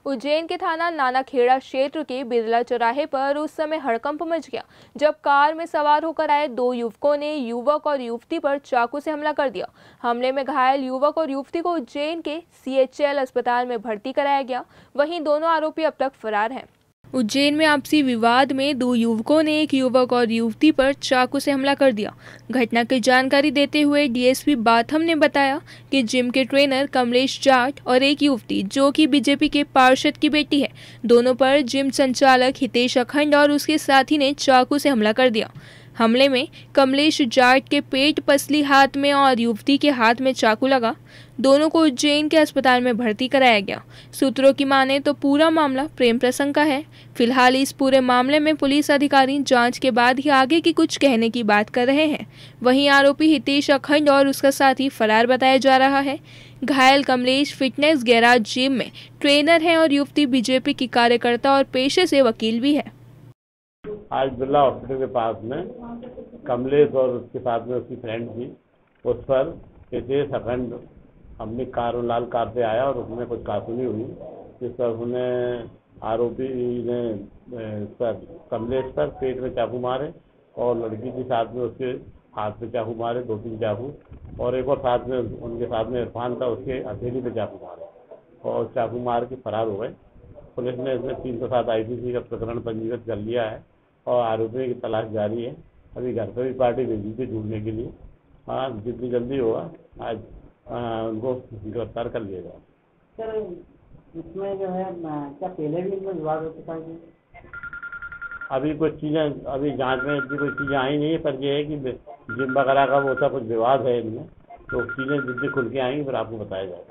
उज्जैन के थाना नानाखेड़ा क्षेत्र के बिरला चौराहे पर उस समय हड़कंप मच गया जब कार में सवार होकर आए दो युवकों ने युवक और युवती पर चाकू से हमला कर दिया। हमले में घायल युवक और युवती को उज्जैन के CHL अस्पताल में भर्ती कराया गया। वहीं दोनों आरोपी अब तक फरार हैं। उज्जैन में आपसी विवाद में दो युवकों ने एक युवक और युवती पर चाकू से हमला कर दिया। घटना की जानकारी देते हुए DSP बाथम ने बताया कि जिम के ट्रेनर कमलेश जाट और एक युवती जो कि बीजेपी के पार्षद की बेटी है, दोनों पर जिम संचालक हितेश अखंड और उसके साथी ने चाकू से हमला कर दिया। हमले में कमलेश जाट के पेट, पसली, हाथ में और युवती के हाथ में चाकू लगा। दोनों को उज्जैन के अस्पताल में भर्ती कराया गया। सूत्रों की माने तो पूरा मामला प्रेम प्रसंग का है। फिलहाल इस पूरे मामले में पुलिस अधिकारी जांच के बाद ही आगे की कुछ कहने की बात कर रहे हैं। वहीं आरोपी हितेश अखंड और उसका साथी फरार बताया जा रहा है। घायल कमलेश फिटनेस गैराज जिम में ट्रेनर है और युवती बीजेपी की कार्यकर्ता और पेशे से वकील भी है। आज बिरला हॉस्पिटल के पास में कमलेश और उसके साथ में उसकी फ्रेंड थी, उस पर हितेश अखंड अपनी कार, लाल कार से आया और उसमें कुछ कानूनी हुई, जिस पर उन्हें आरोपी ने सर कमलेश पर पेट में चाकू मारे और लड़की के साथ में उसके हाथ में चाकू मारे, 2-3 चाकू, और एक और साथ में उनके साथ में इरफान था, उसके हथेली पे चाकू मारे और चाकू मार के फरार हो गए। पुलिस ने इसमें 307 IPC का प्रकरण पंजीकृत कर लिया है और आरोपियों की तलाश जारी है। अभी घर पर भी पार्टी भेजी थी ढूंढने के लिए। हाँ, जितनी जल्दी होगा आज उनको गिरफ्तार कर लिया जाए। सर, इसमें जो है क्या पहले भी इनमें विवाद हो चुका है? अभी कुछ चीज़ें, अभी जांच में इतनी कोई चीज़ें आई नहीं है, पर यह है कि जिम वगैरह का वो सा कुछ विवाद है इनमें, तो चीज़ें जितनी खुल के आएंगी फिर आपको बताया जाएगा।